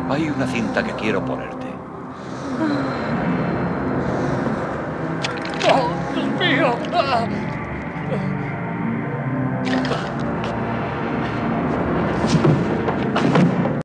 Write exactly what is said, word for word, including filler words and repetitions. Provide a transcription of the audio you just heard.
Hay una cinta que quiero ponerte. ¡Oh, Dios mío! ¡Ah!